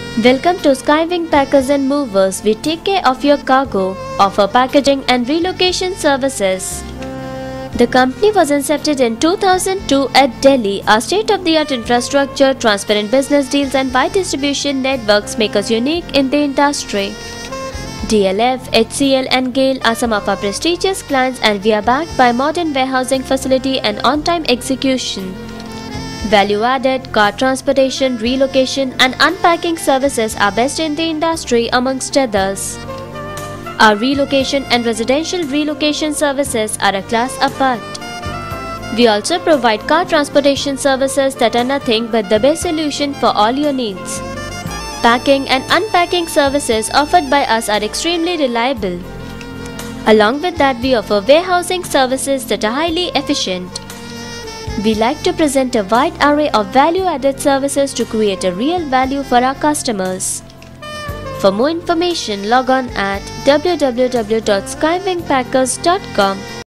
Welcome to Skywing Packers and Movers. We take care of your cargo, offer packaging and relocation services. The company was incepted in 2002 at Delhi. Our state-of-the-art infrastructure, transparent business deals and wide distribution networks make us unique in the industry. DLF, HCL and GAIL are some of our prestigious clients, and we are backed by modern warehousing facility and on-time execution. Value-added, car transportation, relocation and unpacking services are best in the industry amongst others. Our relocation and residential relocation services are a class apart. We also provide car transportation services that are nothing but the best solution for all your needs. Packing and unpacking services offered by us are extremely reliable. Along with that, we offer warehousing services that are highly efficient. We like to present a wide array of value-added services to create a real value for our customers. For more information, log on at www.skywingpackers.com.